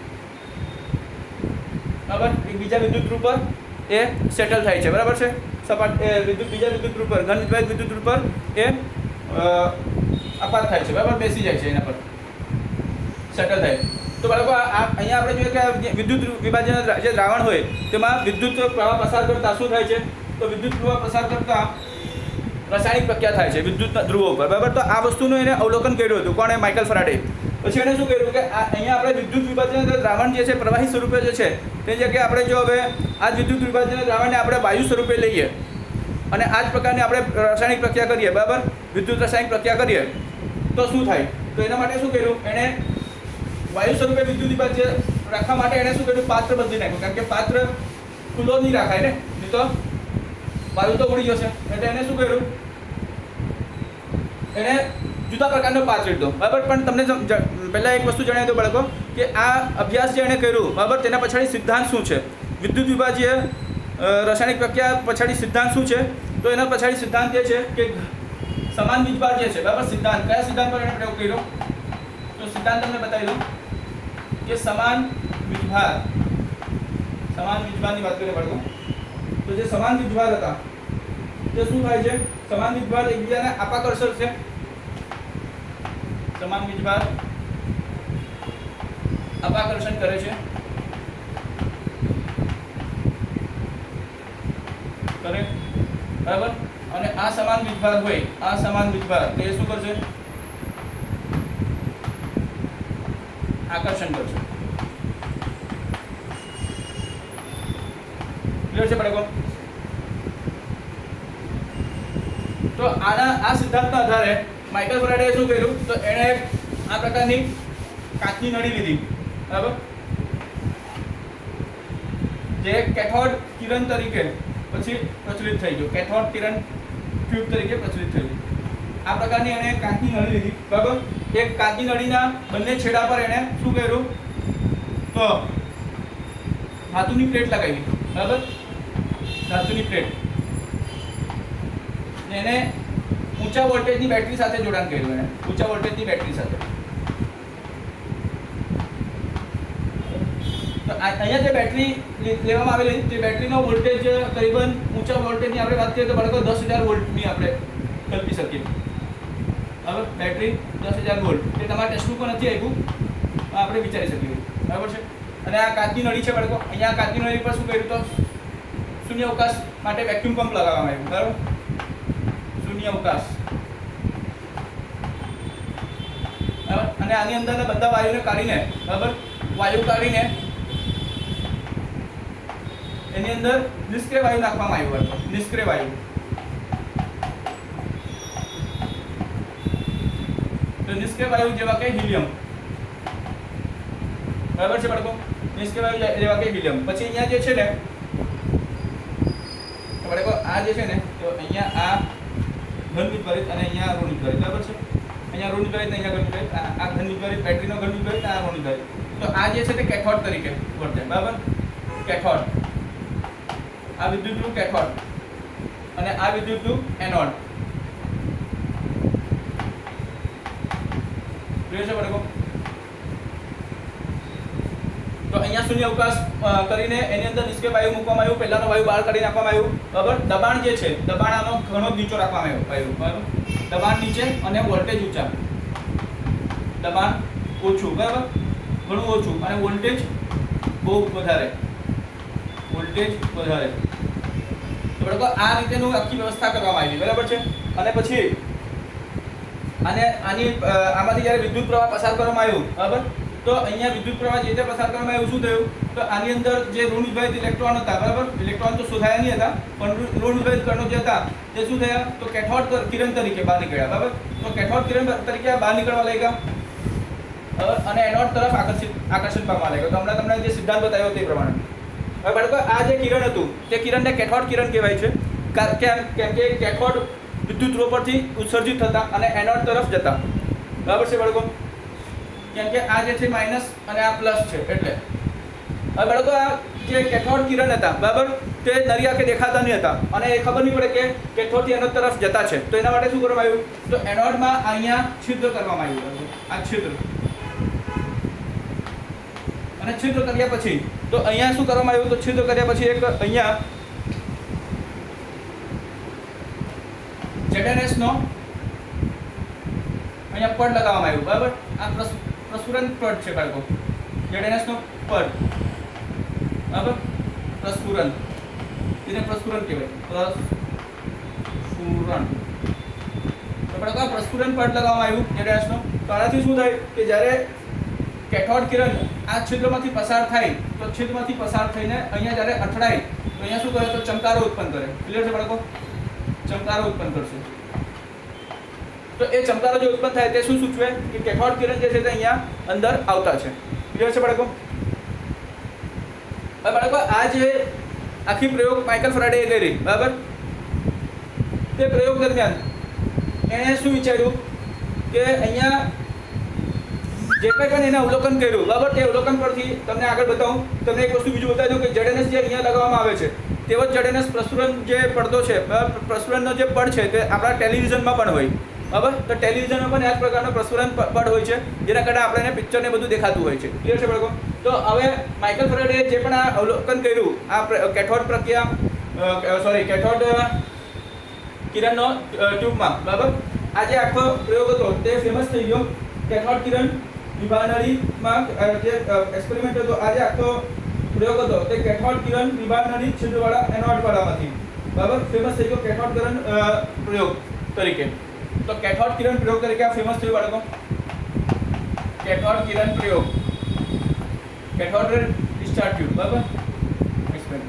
બરાબર, બીજા વિદ્યુત ધ્રુવ પર એ સેટલ થાય છે, બરાબર છે. સપાટ એ વિદ્યુત બીજા વિદ્યુત ધ્રુવ પર, ઘન વિભાજિત વિદ્યુત ધ્રુવ પર એ અપાત થાય છે, બરાબર, બેસી જાય છે, એના પર સેટલ થાય. તો બાળકો આ અહીંયા આપણે જોઈએ કે વિદ્યુત વિભાજન જે દ્રાવણ હોય તેમાં વિદ્યુત પ્રવાહ પસાર કરતા શું થાય છે? તો વિદ્યુત પ્રવાહ પસાર કરતા રાસાયણિક પ્રક્રિયા થાય છે વિદ્યુતના ધ્રુવો પર, બરાબર. તો આ વસ્તુનું એને અવલોકન કર્યું હતું. કોણે? Michael Faraday. પછી એને શું કર્યું કે આ અહીંયા આપણે વિદ્યુત વિભાજન દ્રાવણ જે છે પ્રવાહી સ્વરૂપે જે છે તે જગ્યાએ આપણે જો હવે આ વિદ્યુત વિભાજન દ્રાવણને આપણે વાયુ સ્વરૂપે લઈએ અને આ જ પ્રકારની આપણે રાસાયણિક પ્રક્રિયા કરીએ, બરાબર, વિદ્યુત રાસાયણિક પ્રક્રિયા કરીએ તો શું થાય? તો એના માટે શું કર્યું, એણે વાયુ સ્વરૂપે વિદ્યુત વિભાજ્ય રાખવા માટે એણે શું કર્યું, પાત્ર બદલી નાખ્યું. કારણ કે પાત્ર ખુલ્લો નહીં રાખાય ને, નહીં તો વાયુ તો ઉડી જશે. એટલે એને શું કર્યું, એણે જુદા પ્રકારનો પાત્ર લીધો, બરાબર. પણ તમને પહેલાં એક વસ્તુ જણાવી દો બાળકો કે આ અભ્યાસ જે એણે કર્યું, બરાબર, તેના પછાડી સિદ્ધાંત શું છે, વિદ્યુત વિભાજ્ય રાસાયણિક પ્રક્રિયા પછાડી સિદ્ધાંત શું છે? તો એના પછાડી સિદ્ધાંત એ છે કે સમાન વીજભાર જે છે, બરાબર, સિદ્ધાંત કયા સિદ્ધાંત પર એણે પ્રયોગ કર્યો? તો સિદ્ધાંત તમને બતાવી દઉં કે સમાન વીજભાર, સમાન વીજભારની વાત કરીએ બાળકો, તો જે સમાન વીજભાર હતા તે શું થાય છે? સમાન વીજભાર એકબીજાને આપાકર્ષક છે. સમાન વીજભાર આપાકર્ષણ કરે છે, કરે, બરાબર. અને આ સમાન વીજભાર હોય, આ સમાન વીજભાર તે શું કરશે? આકર્ષણ કરશે. ક્લિયર છે બાળકો? તો આના આ સિદ્ધાંતના આધારે માઇકલ ફેરાડેએ શું કર્યું, તો એણે આ પ્રકારની કાચની નળી લીધી, બરાબર, જે કેથોડ કિરણ તરીકે પછી પ્રચલિત થઈ ગયું, કેથોડ કિરણ ટ્યુબ તરીકે પ્રચલિત થયું. આ પ્રકારની એણે કાચની નળી લીધી, બરાબર. એક કાચની નળીના બંને છેડા પર એણે શું કર્યું, તો ધાતુની પ્લેટ લગાવી, બરાબર, ધાતુની પ્લેટ. એને ઊંચા વોલ્ટેજની બેટરી સાથે જોડાણ કર્યું, એને ઊંચા વોલ્ટેજની બેટરી સાથે. તો અહીંયા જે બેટરી લેવામાં આવેલી તે બેટરીનો વોલ્ટેજ કરીબન ઊંચા વોલ્ટેજની આપણે વાત કરીએ તો બાળકો દસ હજાર વોલ્ટની આપણે કલ્પી શકીએ. હવે બેટરી દસ હજાર વોલ્ટ એ તમારા ટેક્સ્ટબુકમાં નથી આવ્યું, આપણે વિચારી શકીએ, બરાબર છે. અને આ કાચની નળી છે બાળકો, અહીંયા આ કાચની નળી પર શું કર્યું, તો શૂન્ય અવકાશ માટે વેક્યુમ પંપ લગાવવામાં આવ્યું, બરાબર, શૂન્ય અવકાશ. બરાબર. અને આની અંદરના બધા વાયુને કાઢીને, બરાબર, વાયુ કાઢીને એની અંદર નિષ્ક્રિય વાયુ નાખવામાં આવ્યું, બરાબર, નિષ્ક્રિય વાયુ. તો નિષ્ક્રિય વાયુ જેવા કે હિલિયમ, બરાબર છે બાળકો, નિષ્ક્રિય વાયુ જેવા કે હિલિયમ. પછી અહીંયા જે છે ને બાળકો, આ જે છે ને તો અહીંયા આ ઘન વિપરીત અને અહીંયા ઋણ વિપરીત, બરાબર છે. અહીંયા ઋણ વિપરીત, અહીંયા ઘન વિપરીત, આ ઘન વિપરીત, બેટરીનો ઘન વિપરીત, આ ઋણ વિપરીત. તો આ જે છે તે કેથોડ તરીકે વર્તે, બરાબર, કેથોડ. આ વિદ્યુતનું કેથોડ અને આ વિદ્યુતનું એનોડ. ક્લિયર છે બાળકો? તો અહીંયા શૂન્ય અવકાશ કરીને એની અંદર નિષ્ક્રિય વાયુ મૂકવામાં આવ્યું, પહેલાનો વાયુ બહાર કાઢી નાખવામાં આવ્યું, બરાબર. દબાણ જે છે, દબાણ આનો ઘણો નીચો રાખવામાં આવ્યું, બરાબર, દબાણ નીચે અને વોલ્ટેજ ઊંચા, દબાણ ઓછું, બરાબર, ઘણું ઓછું, અને વોલ્ટેજ બહુ વધારે, વોલ્ટેજ વધારે. તો બાળકો આ રીતેનું આખી વ્યવસ્થા કરવામાં આવી, બરાબર છે. અને પછી આને આની આમાંથી જ્યારે વિદ્યુત પ્રવાહ પસાર કરવામાં આવ્યું, બરાબર, તો અહીંયા વિદ્યુત પ્રવાહ જે રીતે પસાર કરવામાં આવ્યું, શું થયું, તો આની અંદર જે ઋણ વિભાજિત ઇલેક્ટ્રોન હતા, બરાબર, ઇલેક્ટ્રોન તો શોધાયા નહીં હતા, પણ ઋણ વિભાજિત કણો જે હતા તે શું થયા, તો કેથોડ કિરણ તરીકે બહાર નીકળ્યા, બરાબર. તો કેથોડ કિરણ તરીકે બહાર નીકળવા લાગ્યા અને એનોડ તરફ આકર્ષિત આકર્ષણ પામવા લાગ્યો. તો હમણાં તમને જે સિદ્ધાંત બતાવ્યો તે પ્રમાણે. હવે બાળકો આ જે કિરણ હતું તે કિરણને કેથોડ કિરણ કહેવાય છે, કેમ કેમ કે કેથોડ વિદ્યુત ધ્રુવ પરથી ઉત્સર્જિત થતા અને એનોડ તરફ જતા, બરાબર છે બાળકો. કેમ કે આ જે છે માઇનસ અને આ પ્લસ છે એટલે. હવે બાળકો આ જે કેથોડ કિરણ હતા, બરાબર, તે નરી આંખે દેખાતા નહીં હતા અને એ ખબર નહીં પડે કે કેથોડથી એનોડ તરફ જતા છે. તો એના માટે શું કરવામાં આવ્યું, તો એનોડમાં અહીંયા છિદ્ર કરવામાં આવ્યું, આ છિદ્ર. અને છિદ્ર કર્યા પછી તો અહીંયા શું કરવામાં આવ્યું, તો છિદ્ર કર્યા પછી એક અહીંયા ઝેડએનએસ નો અહીંયા પડ લગાવવામાં આવ્યું, બરાબર. આ પ્રસ્ફુરન પડ છે બાળકો, ઝેડએનએસ નો પડ, બરાબર, પ્રસ્ફુરન, એને પ્રસ્ફુરન કહેવાય, પ્રસ્ફુરન. તો બાળકો આ પ્રસ્ફુરન પડ લગાવવામાં આવ્યું ઝેડએનએસ નો. તો આનાથી શું થાય કે જ્યારે કેથોડ કિરણ આ છિદ્રમાંથી પસાર થાય તો છિદ્રમાંથી પસાર થઈને અહીંયા જ્યારે અથડાય તો અહીંયા શું કરે તો ચમકારો ઉત્પન્ન કરે. ક્લિયર છે બાળકો? ચમકારો ઉત્પન્ન કરશે. તો એ ચમકારો જે ઉત્પન્ન થાય તે શું સૂચવે કે કેથોડ કિરણ જે છે તે અહીંયા અંદર આવતા છે. ક્લિયર છે બાળકો? હવે બાળકો આ જે આખી પ્રયોગ માઇકલ ફેરાડેએ કરી, બરાબર, તે પ્રયોગ દરમિયાન એણે શું વિચાર્યું કે અહીંયા જે કંઈ પણ એને અવલોકન કર્યું, બરાબર, તે અવલોકન પરથી તમને આગળ બતાવું. તમને એક વસ્તુ બીજું બતાવી દઉં કે જેડેનએસ જે અહીંયા લગાવવામાં આવે છે તેવો જ જેડેનએસ પ્રસરણ જે પડદો છે, પ્રસરણનો જે પડ છે તે આપણા ટેલિવિઝનમાં પણ હોય, બરાબર. તો ટેલિવિઝનમાં પણ આ જ પ્રકારનો પ્રસરણ પડ હોય છે જેના કારણે આપણે એને પિક્ચરને બધું દેખાતું હોય છે. ક્લિયર છે બાળકો? તો હવે માઇકલ ફેરાડેએ જે પણ આ અવલોકન કર્યું આ કેથોડ પ્રક્રિયા સોરી કેથોડ કિરણનો ટ્યુબમાં, બરાબર, આ જે આખો પ્રયોગ હતો તે ફેમસ થઈ ગયો. કેથોડ કિરણ વિભાનળીમાં જે એક્સપેરિમેન્ટ હતો, આ જે આખો પ્રયોગ હતો તે કેથોડ કિરણ વિભાનળી છિદ્રવાળા એનોડવાળામાંથી, બરાબર, ફેમસ થઈ ગયો કેથોડ કિરણ પ્રયોગ તરીકે. તો કેથોડ કિરણ પ્રયોગ તરીકે આ ફેમસ થયું બાળકો. કેથોડ કિરણ પ્રયોગ, કેથોડ ડિસ્ચાર્જ ટ્યુબ, બરાબર, એક્સપેરિમેન્ટ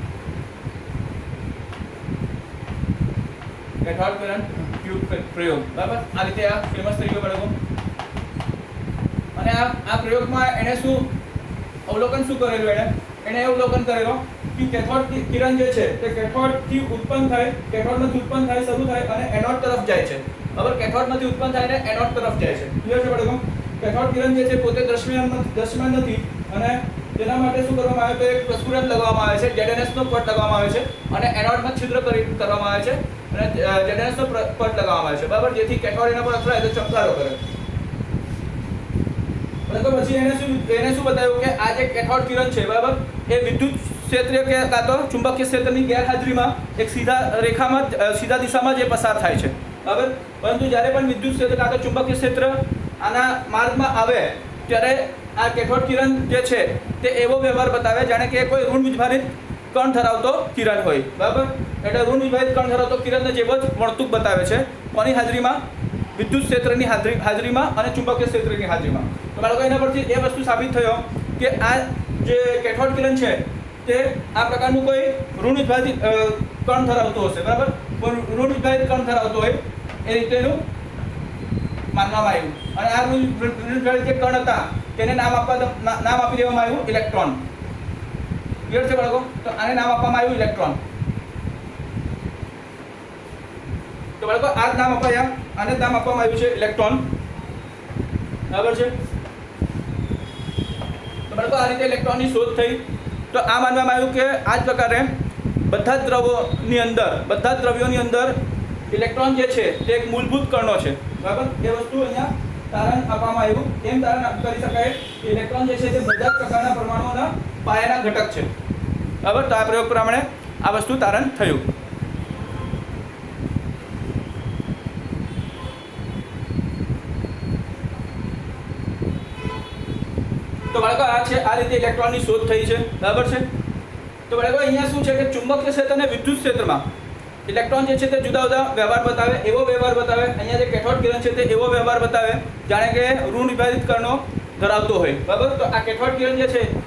કેથોડ કિરણ ટ્યુબ પ્રયોગ, બરાબર, આ રીતે આ ફેમસ થઈ ગયો બાળકો. અને આ આ પ્રયોગમાં એણે શું અવલોકન શું કરેલું, એણે એણે અવલોકન કરેલો કે કેથોડ કિરણ જે છે તે કેથોડથી ઉત્પન્ન થાય, કેથોડમાંથી ઉત્પન્ન થાય શરૂ થાય અને એનોડ તરફ જાય છે, બરાબર. કેથોડમાંથી ઉત્પન્ન થાય અને એનોડ તરફ જાય છે. ક્લિયર છે બાળકો? કેથોડ કિરણ જે છે પોતે દ્રશ્યમાન દ્રશ્યમાન નથી અને તેના માટે શું કરવામાં આવે તો એક પ્રસ્ફુરન લગાવવામાં આવે છે, જેડેનએસનો પટ લગાવવામાં આવે છે અને એનોડમાં છિદ્ર કરી કરવામાં આવે છે અને જેડેનએસનો પટ લગાવવામાં આવે છે, બરાબર, જેથી કેથોડ એના પર અથડાય તો ચમકારો કરે. બરાબર. પછી એને શું એને શું બતાવ્યું કે આ જે કેથોડ કિરણ છે, બરાબર, એ વિદ્યુત ક્ષેત્રીય કે કાં તો ચુંબકીય ક્ષેત્રની ગેરહાજરીમાં એક સીધા રેખામાં સીધા દિશામાં જે પસાર થાય છે, બરાબર. પરંતુ જ્યારે પણ વિદ્યુત ક્ષેત્ર કાં તો ચુંબકીય ક્ષેત્ર આના માર્ગમાં આવે ત્યારે આ કેથોડ કિરણ જે છે તે એવો વ્યવહાર બતાવે જાણે કે કોઈ ઋણ વિભાજિત કણ ધરાવતો કિરણ હોય, બરાબર. એટલે ઋણ વિભાજિત કણ ધરાવતો કિરણને જેવો જ વર્તુળ બતાવે છે. કોની હાજરીમાં? વિદ્યુત ક્ષેત્રની હાજરીમાં અને ચુંબકીય ક્ષેત્રની હાજરીમાં. તો બાળકો એના પરથી એ વસ્તુ સાબિત થયો કે આ જે કેથોડ કિરણ છે તે આ પ્રકારનું કોઈ ઋણ વિભાજિત કણ ધરાવતો હશે, બરાબર, કોઈ ઋણ વિભાજિત કણ ધરાવતો હોય એ રીતેનું માનવામાં આવ્યું. અને આ ઋણ વિભાજિત જે કણ હતા તેને નામ આપવા નામ આપી દેવામાં આવ્યું ઇલેક્ટ્રોન. ક્લિયર છે બાળકો? તો આને નામ આપવામાં આવ્યું ઇલેક્ટ્રોન. તો બાળકો આ જ નામ અપાયા, આને નામ આપવામાં આવ્યું છે ઇલેક્ટ્રોન, બરાબર છે. તો બાળકો આ રીતે ઇલેક્ટ્રોનની શોધ થઈ. તો આ માનવામાં આવ્યું કે આ જ પ્રકારે બધા જ દ્રવ્યોની અંદર બધા જ દ્રવ્યોની અંદર ઇલેક્ટ્રોન જે છે તે એક મૂળભૂત કણો છે, બરાબર. એ વસ્તુ અહીંયા તારણ આપવામાં આવ્યું. એમ તારણ કરી શકાય કે ઇલેક્ટ્રોન જે છે તે બધા જ પ્રકારના પરમાણુઓના પાયાના ઘટક છે, બરાબર. તો આ પ્રયોગ પ્રમાણે આ વસ્તુ તારણ થયું. તો બાળકો આ છે આ રીતે ઇલેક્ટ્રોનની શોધ થઈ છે, બરાબર છે. તો બાળકો અહીંયા શું છે કે ચુંબકીય ક્ષેત્ર અને વિદ્યુત ક્ષેત્રમાં ઇલેક્ટ્રોન જે છે તે જુદા જુદા વ્યવહાર બતાવે, એવો વ્યવહાર બતાવે. અહીંયા જે કેથોડ કિરણ છે તે એવો વ્યવહાર બતાવે જાણે કે ઋણ વિભાજિત કણો ધરાવતો હોય, બરાબર. તો આ કેથોડ કિરણ જે છે